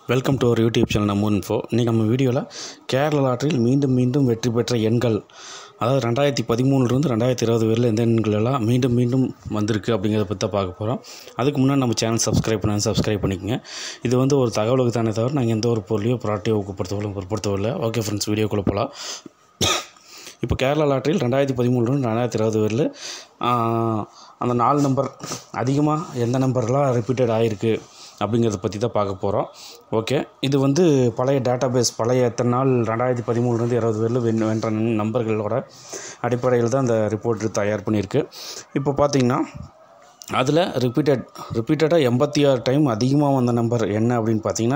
Welcome to our YouTube channel நம்ம info. இன்றைக்கி நம்ம வீடியோவில் கேரளா லாட்டரியில் மீண்டும் மீண்டும் வெற்றி பெற்ற எண்கள், அதாவது 2013 2020 வரையில் எந்த எண்கள் எல்லாம் மீண்டும் மீண்டும் வந்திருக்கு அப்படிங்கிறத பற்றி தான் பார்க்க போகிறோம். அதுக்கு முன்னாடி நம்ம சேனல் சப்ஸ்கிரைப் பண்ணிக்கோங்க. இது ஒரு தகவலுக்கு தானே தவிர நாங்கள் எந்த ஒரு பொருளையோ ப்ராடக்டையோ பொருட்படுத்தவில்லை. ஓகே ஃப்ரெண்ட்ஸ், வீடியோக்குள்ளே போகலாம். இப்போ கேரளா லாட்டரியில் 2013 2020 வரையில் அந்த 4 நம்பர் அதிகமாக எந்த நம்பர்லாம் ரிப்பீட்டட் ஆகிருக்கு அப்படிங்கிறத பற்றி தான் பார்க்க போகிறோம். ஓகே, இது பழைய டேட்டாபேஸ், பழைய எத்தனை நாள் 2013 2020 வரையில் வென்ற நம்பர்களோட அடிப்படையில் தான் அந்த ரிப்போர்ட் தயார் பண்ணியிருக்கு. இப்போ பார்த்திங்கன்னா அதில் ரிப்பீட்டடாக 86 டைம் அதிகமாக வந்த நம்பர் என்ன அப்படின்னு பார்த்தீங்கன்னா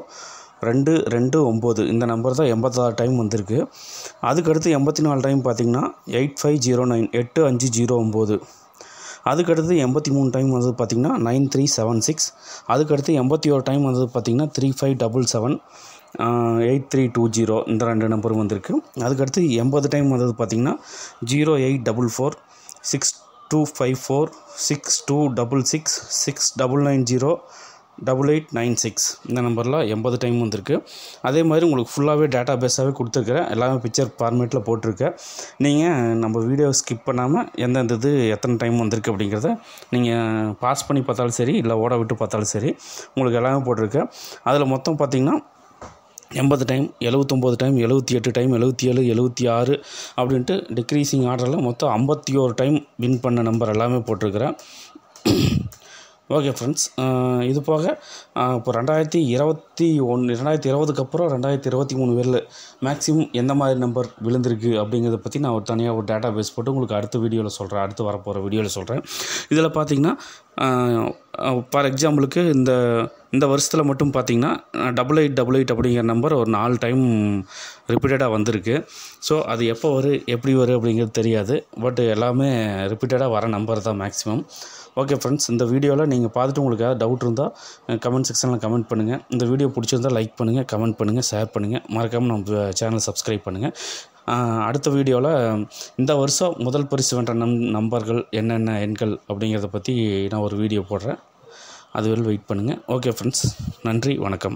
0229 இந்த நம்பர் தான் 86 டைம் வந்திருக்கு. அதுக்கடுத்து 84 டைம் பார்த்திங்கன்னா 8509 8509. அதுக்கடுத்து 83 டைம் வந்தது பார்த்திங்கன்னா 9376. அதுக்கடுத்து 81 டைம் வந்தது பார்த்திங்கன்னா 3577 8320 இந்த 2 நம்பரும் வந்திருக்கு. அதுக்கடுத்து 80 டைம் வந்தது பார்த்திங்கன்னா 0844 6254 6266 6990 8896 இந்த நம்பர்லாம் 80 டைம் வந்திருக்கு. அதே மாதிரி உங்களுக்கு ஃபுல்லாகவே டேட்டா பேஸாகவே கொடுத்துருக்குறேன். எல்லாமே பிக்சர் ஃபார்மேட்டில் போட்டிருக்கேன். நீங்கள் நம்ம வீடியோ ஸ்கிப் பண்ணாமல் எந்தெந்த இது எத்தனை டைம் வந்திருக்கு அப்படிங்கிறத நீங்கள் பாஸ் பண்ணி பார்த்தாலும் சரி, இல்லை ஓட விட்டு பார்த்தாலும் சரி, உங்களுக்கு எல்லாமே போட்டிருக்கேன். அதில் மொத்தம் பார்த்திங்கன்னா 80 டைம், 79 டைம், 78 டைம், 77 76 அப்படின்ட்டு டிக்ரீசிங் ஆர்டரில் மொத்தம் 51 டைம் வின் பண்ண நம்பர் எல்லாமே போட்டிருக்கிறேன். ஓகே ஃப்ரெண்ட்ஸ், இது போக இப்போ 2020 அப்புறம் 2023 வரையில் மேக்ஸிமம் எந்த மாதிரி நம்பர் விழுந்திருக்கு அப்படிங்கிறத பற்றி நான் தனியாக ஒரு டேட்டா பேஸ் போட்டு உங்களுக்கு அடுத்த வீடியோவில் சொல்கிறேன், அடுத்து வரப்போகிற வீடியோவில் சொல்கிறேன். இதில் பார்த்திங்கன்னா ஃபார் எக்ஸாம்பிளுக்கு இந்த வருஷத்தில் மட்டும் பார்த்திங்கன்னா 8888 அப்படிங்கிற நம்பர் ஒரு 4 டைம் ரிப்பீட்டடாக வந்திருக்கு. ஸோ அது எப்போ எப்படி வரும் அப்படிங்கிறது தெரியாது. பட் எல்லாமே ரிப்பீட்டடாக வர நம்பர் தான் மேக்ஸிமம். ஓகே ஃப்ரெண்ட்ஸ், இந்த வீடியோவில் நீங்கள் பார்த்துட்டு உங்களுக்கு ஏதாவது டவுட் இருந்தால் கமெண்ட் செக்ஷனில் கமெண்ட் பண்ணுங்கள். இந்த வீடியோ பிடிச்சிருந்தால் லைக் பண்ணுங்கள், கமெண்ட் பண்ணுங்கள், ஷேர் பண்ணுங்கள். மறக்காமல் நம்ம சேனலை சப்ஸ்கிரைப் பண்ணுங்கள். அடுத்த வீடியோவில் இந்த வருஷம் முதல் பரிசு வென்ற நம்பர்கள் என்னென்ன எண்கள் அப்படிங்கிறத பற்றி நான் ஒரு வீடியோ போடுறேன். அதுவரை வெயிட் பண்ணுங்கள். ஓகே ஃப்ரெண்ட்ஸ், நன்றி, வணக்கம்.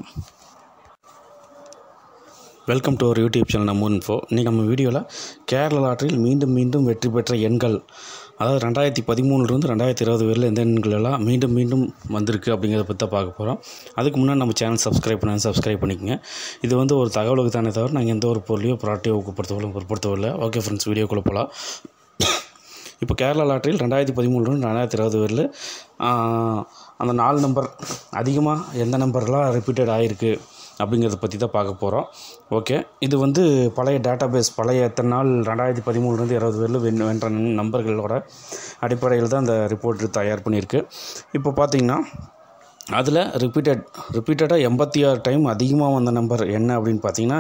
Welcome to our YouTube channel நம்ம இன்ஃபோ. இன்றைக்கி நம்ம வீடியோவில் கேரளா லாட்டரியில் மீண்டும் மீண்டும் வெற்றி பெற்ற எண்கள், அதாவது 2013 2020 வரையில் எந்த எண்கள் எல்லாம் மீண்டும் மீண்டும் வந்திருக்கு அப்படிங்கிறத பற்றி தான் பார்க்க போகிறோம். அதுக்கு முன்னாடி நம்ம சேனல் சப்ஸ்கிரைப் பண்ணிக்கோங்க. இது ஒரு தகவலுக்கு தானே தவிர நாங்கள் எந்த ஒரு பொருளையோ ப்ராடக்டையோ பொருட்படுத்தவில்லை. ஓகே ஃப்ரெண்ட்ஸ், வீடியோக்குள்ளே போகலாம். இப்போ கேரளா லாட்டரியில் 2013 2020 வரையில் அந்த 4 நம்பர் அதிகமாக எந்த நம்பர்லாம் ரிப்பீட்டட் ஆகிருக்கு அப்படிங்கிறத பற்றி தான் பார்க்க போகிறோம். ஓகே, இது பழைய டேட்டாபேஸ், பழைய எத்தனை நாள் 2013 2020 வரையில் வென்ற நம்பர்களோட அடிப்படையில் தான் அந்த ரிப்போர்ட் தயார் பண்ணியிருக்கு. இப்போ பார்த்திங்கன்னா அதில் ரிப்பீட்டடாக 86 டைம் அதிகமாக வந்த நம்பர் என்ன அப்படின்னு பார்த்தீங்கன்னா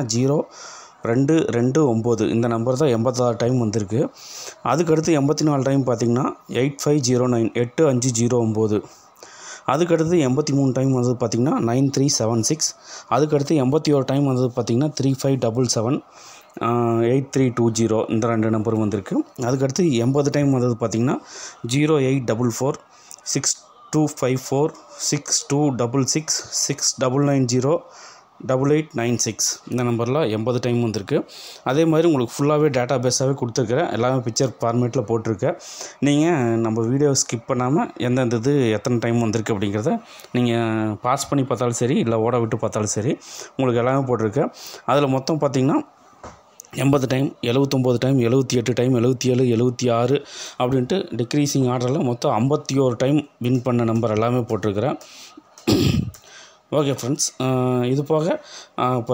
0229 இந்த நம்பர் தான் 86 டைம் வந்திருக்கு. அதுக்கடுத்து 84 டைம் பார்த்திங்கன்னா 8509 8509. அதுக்கடுத்து 83 டைம் வந்தது பார்த்திங்கன்னா 9376. அதுக்கடுத்து 81 டைம் வந்தது பார்த்திங்கன்னா 3577 8320 இந்த 2 நம்பரும் வந்திருக்கு. அதுக்கடுத்து 80 டைம் வந்தது பார்த்திங்கன்னா 0844 6254 6266 6990 8896 இந்த நம்பர்லாம் 80 டைம் வந்திருக்கு. அதே மாதிரி உங்களுக்கு ஃபுல்லாகவே டேட்டா பேஸாகவே கொடுத்துருக்குறேன். எல்லாமே பிக்சர் ஃபார்மேட்டில் போட்டிருக்கேன். நீங்கள் நம்ம வீடியோ ஸ்கிப் பண்ணாமல் எந்தெந்த இது எத்தனை டைம் வந்திருக்கு அப்படிங்கிறத நீங்கள் பாஸ் பண்ணி பார்த்தாலும் சரி, இல்லை ஓட விட்டு பார்த்தாலும் சரி, உங்களுக்கு எல்லாமே போட்டிருக்கேன். அதில் மொத்தம் பார்த்திங்கன்னா 80 டைம், 79 டைம், 78 டைம், 77 76 அப்படின்ட்டு டிக்ரீசிங் ஆர்டரில் மொத்தம் 51 டைம் வின் பண்ண நம்பர் எல்லாமே போட்டிருக்கிறேன். ஓகே ஃப்ரெண்ட்ஸ், இது போக இப்போ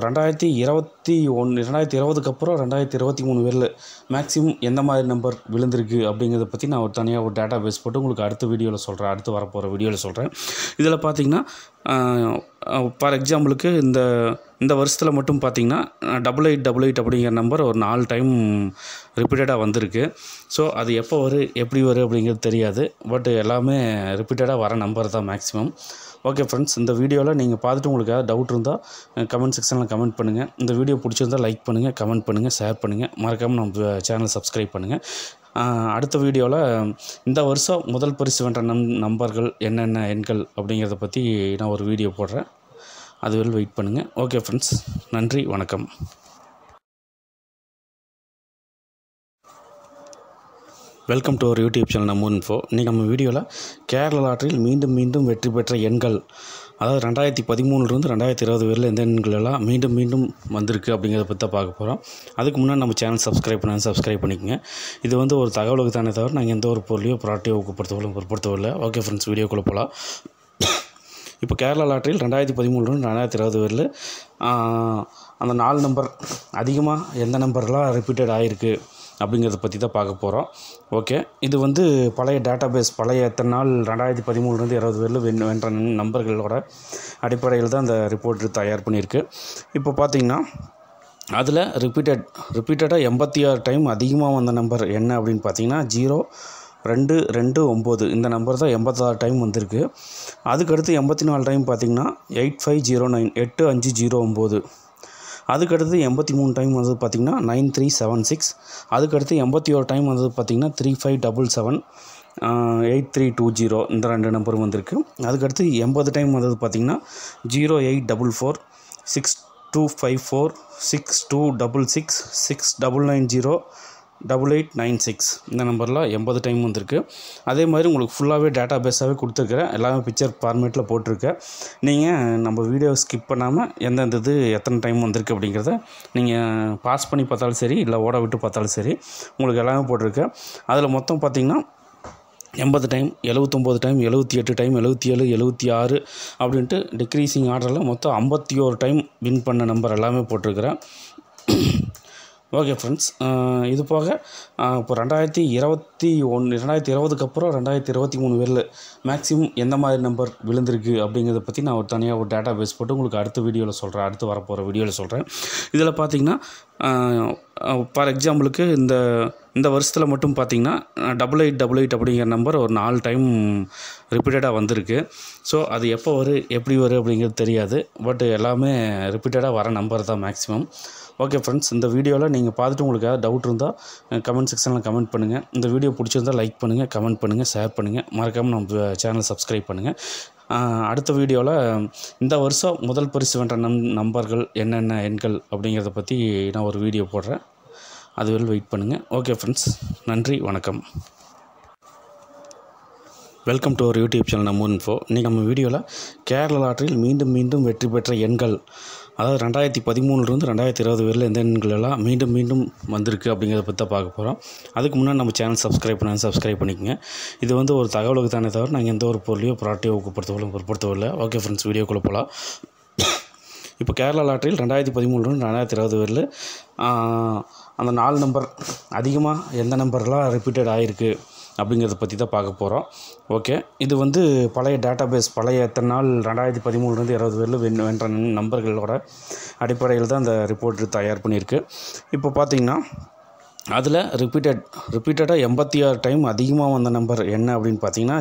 2020 அப்புறம் 2023 வரையில் மேக்ஸிமம் எந்த மாதிரி நம்பர் விழுந்திருக்கு அப்படிங்கிறத பற்றி நான் தனியாக ஒரு டேட்டா பேஸ் போட்டு உங்களுக்கு அடுத்த வீடியோவில் சொல்கிறேன், அடுத்து வரப்போகிற வீடியோவில் சொல்கிறேன். இதில் பார்த்திங்கன்னா ஃபார் எக்ஸாம்பிளுக்கு இந்த வருஷத்தில் மட்டும் பார்த்திங்கன்னா 8888 அப்படிங்கிற நம்பர் ஒரு 4 டைம் ரிப்பீட்டடாக வந்திருக்கு. ஸோ அது எப்போ எப்படி வரும் அப்படிங்கிறது தெரியாது. பட் எல்லாமே ரிப்பீட்டடாக வர நம்பர் தான் மேக்ஸிமம். ஓகே ஃப்ரெண்ட்ஸ், இந்த வீடியோவில் நீங்கள் பார்த்துட்டு உங்களுக்கு ஏதாவது டவுட் இருந்தால் கமெண்ட் செக்ஷனில் கமெண்ட் பண்ணுங்கள். இந்த வீடியோ பிடிச்சிருந்தால் லைக் பண்ணுங்கள், கமெண்ட் பண்ணுங்கள், ஷேர் பண்ணுங்கள். மறக்காமல் நம்ம சேனலை சப்ஸ்கிரைப் பண்ணுங்கள். அடுத்த வீடியோவில் இந்த வருஷம் முதல் பரிசு வென்ற நம்பர்கள் என்னென்ன எண்கள் அப்படிங்கிறத பற்றி நான் ஒரு வீடியோ போடுறேன். அதுவரை வெயிட் பண்ணுங்கள். ஓகே ஃப்ரெண்ட்ஸ், நன்றி, வணக்கம். Welcome to our YouTube channel நம்ம இன்ஃபோ. இன்றைக்கி நம்ம வீடியோவில் கேரளா லாட்டரியில் மீண்டும் மீண்டும் வெற்றி பெற்ற எண்கள், அதாவது 2013 2020 வரையில் எந்த எண்கள் எல்லாம் மீண்டும் மீண்டும் வந்திருக்கு அப்படிங்கிறத பற்றி தான் பார்க்க போகிறோம். அதுக்கு முன்னாடி நம்ம சேனல் சப்ஸ்கிரைப் பண்ணிக்கோங்க. இது வந்து ஒரு தகவலுக்கு தானே தவிர நாங்கள் எந்த ஒரு பொருளையோ ப்ராடக்டையோ பொருட்படுத்தவில்லை. ஓகே ஃப்ரெண்ட்ஸ், வீடியோக்குள்ளே போகலாம். இப்போ கேரளா லாட்டரியில் 2013 2020 வரையில் அந்த 4 நம்பர் அதிகமாக எந்த நம்பர்லாம் ரிப்பீட்டட் ஆகிருக்கு அப்படிங்கிறத பற்றி தான் பார்க்க போகிறோம். ஓகே, இது வந்து பழைய டேட்டாபேஸ், பழைய எத்தனை நாள் 2013 2020 வரையில் வென்ற நம்பர்களோட அடிப்படையில் தான் அந்த ரிப்போர்ட் தயார் பண்ணியிருக்கு. இப்போ பார்த்திங்கன்னா அதில் ரிப்பீட்டடாக 86 டைம் அதிகமாக வந்த நம்பர் என்ன அப்படின்னு பார்த்தீங்கன்னா 0229 இந்த நம்பர் தான் 86 டைம் வந்திருக்கு. அதுக்கடுத்து 84 டைம் பார்த்திங்கன்னா 8509 8509. அதுக்கடுத்து 83 டைம் வந்தது பார்த்திங்கன்னா 9376. அதுக்கடுத்து 81 டைம் வந்தது பார்த்திங்கன்னா 3577 8320 இந்த 2 நம்பரும் வந்திருக்கு. அதுக்கடுத்து 80 டைம் வந்தது பார்த்திங்கன்னா 0844 6254 6266 6990 8896 இந்த நம்பர்லாம் 80 டைம் வந்திருக்கு. அதே மாதிரி உங்களுக்கு ஃபுல்லாகவே டேட்டா பேஸாகவே கொடுத்துருக்குறேன். எல்லாமே பிக்சர் ஃபார்மேட்டில் போட்டிருக்கேன். நீங்கள் நம்ம வீடியோ ஸ்கிப் பண்ணாமல் எந்தெந்த இது எத்தனை டைம் வந்திருக்கு அப்படிங்கிறத நீங்கள் பாஸ் பண்ணி பார்த்தாலும் சரி, இல்லை ஓட விட்டு பார்த்தாலும் சரி, உங்களுக்கு எல்லாமே போட்டிருக்கேன். அதில் மொத்தம் பார்த்திங்கன்னா 80 டைம், 79 டைம், 78 டைம், 77 76 அப்படின்ட்டு டிக்ரீசிங் ஆர்டரில் மொத்தம் 51 டைம் வின் பண்ண நம்பர் எல்லாமே போட்டிருக்கிறேன். ஓகே ஃப்ரெண்ட்ஸ், இது போக இப்போ 2020க்கு அப்புறம் 2023 வரையில் மேக்ஸிமம் எந்த மாதிரி நம்பர் விழுந்திருக்கு அப்படிங்கிறத பற்றி நான் தனியாக ஒரு டேட்டா பேஸ் போட்டு உங்களுக்கு அடுத்த வீடியோவில் சொல்கிறேன், அடுத்து வரப்போகிற வீடியோவில் சொல்கிறேன். இதில் பார்த்திங்கன்னா ஃபார் எக்ஸாம்பிளுக்கு இந்த வருஷத்தில் மட்டும் பார்த்திங்கன்னா 8888 அப்படிங்கிற நம்பர் ஒரு 4 டைம் ரிப்பீட்டடாக வந்திருக்கு. ஸோ அது எப்போ எப்படி வரும் அப்படிங்கிறது தெரியாது. பட் எல்லாமே ரிப்பீட்டடாக வர நம்பர் தான் மேக்ஸிமம். ஓகே ஃப்ரெண்ட்ஸ், இந்த வீடியோவில் நீங்கள் பார்த்துட்டு உங்களுக்கு ஏதாவது டவுட் இருந்தால் கமெண்ட் செக்ஷனில் கமெண்ட் பண்ணுங்கள். இந்த வீடியோ பிடிச்சிருந்தால் லைக் பண்ணுங்கள், கமெண்ட் பண்ணுங்கள், ஷேர் பண்ணுங்கள். மறக்காமல் நம்ம சேனலை சப்ஸ்கிரைப் பண்ணுங்கள். அடுத்த வீடியோவில் இந்த வருஷம் முதல் பரிசு வென்ற நம்பர்கள் என்னென்ன எண்கள் அப்படிங்கிறத பற்றி நான் ஒரு வீடியோ போடுறேன். அதுவரை வெயிட் பண்ணுங்கள். ஓகே ஃப்ரெண்ட்ஸ், நன்றி, வணக்கம். Welcome to our YouTube channel நம்ம இன்ஃபோ. இன்றைக்கி நம்ம வீடியோவில் கேரளா லாட்டரியில் மீண்டும் மீண்டும் வெற்றி பெற்ற எண்கள், அதாவது 2013 2020 வரையில் எந்த எண்கள் எல்லாம் மீண்டும் மீண்டும் வந்திருக்கு அப்படிங்கிறத பற்றி தான் பார்க்க போகிறோம். அதுக்கு முன்னாடி நம்ம சேனல் சப்ஸ்கிரைப் பண்ணிக்கோங்க. இது வந்து ஒரு தகவலுக்கு தானே தவிர நாங்கள் எந்த ஒரு பொருளையோ ப்ராடக்டையோ பொருட்படுத்தவில்லை. ஓகே ஃப்ரெண்ட்ஸ், வீடியோக்குள்ளே போகலாம். இப்போ கேரளா லாட்டரியில் 2013 2020 வரையில் அந்த 4 நம்பர் அதிகமாக எந்த நம்பர்லாம் ரிப்பீட்டட் ஆகிருக்கு அப்படிங்கிறத பற்றி தான் பார்க்க போகிறோம். ஓகே, இது வந்து பழைய டேட்டாபேஸ், பழைய எத்தனை நாள் 2013 2020 வரையில் வென்ற நம்பர்களோட அடிப்படையில் தான் அந்த ரிப்போர்ட் தயார் பண்ணியிருக்கு. இப்போ பார்த்திங்கன்னா அதில் ரிப்பீட்டடாக 86 டைம் அதிகமாக வந்த நம்பர் என்ன அப்படின்னு பார்த்தீங்கன்னா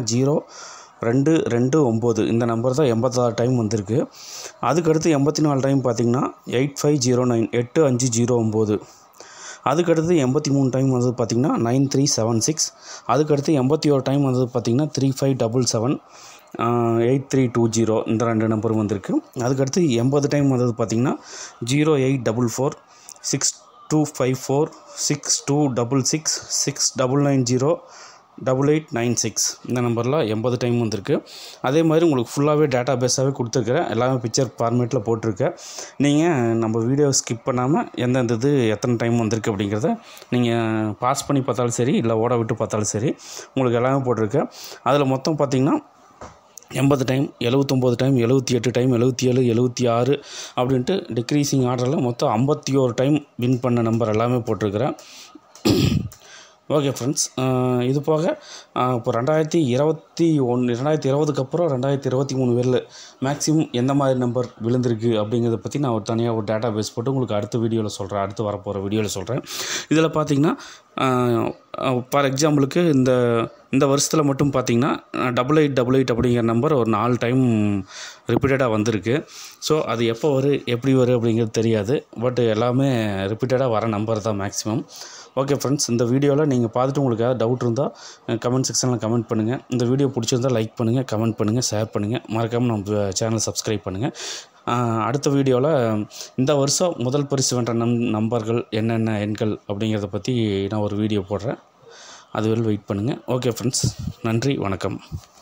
0229 இந்த நம்பர் தான் 86 டைம் வந்திருக்கு. அதுக்கடுத்து 84 டைம் பார்த்திங்கன்னா 8509 8509. அதுக்கடுத்து 83 டைம் வந்தது பார்த்திங்கன்னா 9376. அதுக்கடுத்து 81 டைம் வந்தது பார்த்திங்கன்னா 3577 8320 இந்த 2 நம்பரும் வந்திருக்கு. அதுக்கடுத்து 80 டைம் வந்தது பார்த்திங்கன்னா 0844 6254 6266 6990 8896 இந்த நம்பர்லாம் 80 டைம் வந்திருக்கு. அதே மாதிரி உங்களுக்கு ஃபுல்லாகவே டேட்டா பேஸாகவே கொடுத்துருக்குறேன். எல்லாமே பிக்சர் ஃபார்மேட்டில் போட்டிருக்கேன். நீங்கள் நம்ம வீடியோ ஸ்கிப் பண்ணாமல் எந்தெந்த இது எத்தனை டைம் வந்திருக்கு அப்படிங்கிறத நீங்கள் பாஸ் பண்ணி பார்த்தாலும் சரி, இல்லை ஓட விட்டு பார்த்தாலும் சரி, உங்களுக்கு எல்லாமே போட்டிருக்கேன். அதில் மொத்தம் பார்த்திங்கன்னா 80 டைம், 79 டைம், 78 டைம், 77 76 அப்படின்ட்டு டிக்ரீசிங் ஆர்டரில் மொத்தம் 51 டைம் வின் பண்ண நம்பர் எல்லாமே போட்டிருக்கிறேன். ஓகே ஃப்ரெண்ட்ஸ், இது போக இப்போ 2020க்கு அப்புறம் 2023 வரையில் மேக்ஸிமம் எந்த மாதிரி நம்பர் விழுந்திருக்கு அப்படிங்கிறத பற்றி நான் தனியாக ஒரு டேட்டா பேஸ் போட்டு உங்களுக்கு அடுத்த வீடியோவில் சொல்கிறேன், அடுத்து வரப்போகிற வீடியோவில் சொல்கிறேன். இதில் பார்த்திங்கன்னா ஃபார் எக்ஸாம்பிளுக்கு இந்த வருஷத்தில் மட்டும் பார்த்திங்கன்னா 8888 அப்படிங்கிற நம்பர் ஒரு 4 டைம் ரிப்பீட்டடாக வந்திருக்கு. ஸோ அது எப்போ எப்படி வரும் அப்படிங்கிறது தெரியாது. பட் எல்லாமே ரிப்பீட்டடாக வர நம்பர் தான் மேக்ஸிமம். ஓகே ஃப்ரெண்ட்ஸ், இந்த வீடியோவில் நீங்கள் பார்த்துட்டு உங்களுக்கு ஏதாவது டவுட் இருந்தால் கமெண்ட் செக்ஷனில் கமெண்ட் பண்ணுங்கள். இந்த வீடியோ பிடிச்சிருந்தால் லைக் பண்ணுங்கள், கமெண்ட் பண்ணுங்கள், ஷேர் பண்ணுங்கள். மறக்காமல் நம்ம சேனலை சப்ஸ்கிரைப் பண்ணுங்கள். அடுத்த வீடியோவில் இந்த வருஷம் முதல் பரிசு வென்ற நம்பர்கள் என்னென்ன எண்கள் அப்படிங்கிறத பற்றி நான் ஒரு வீடியோ போடுறேன். அதுவரை வெயிட் பண்ணுங்கள். ஓகே ஃப்ரெண்ட்ஸ், நன்றி, வணக்கம்.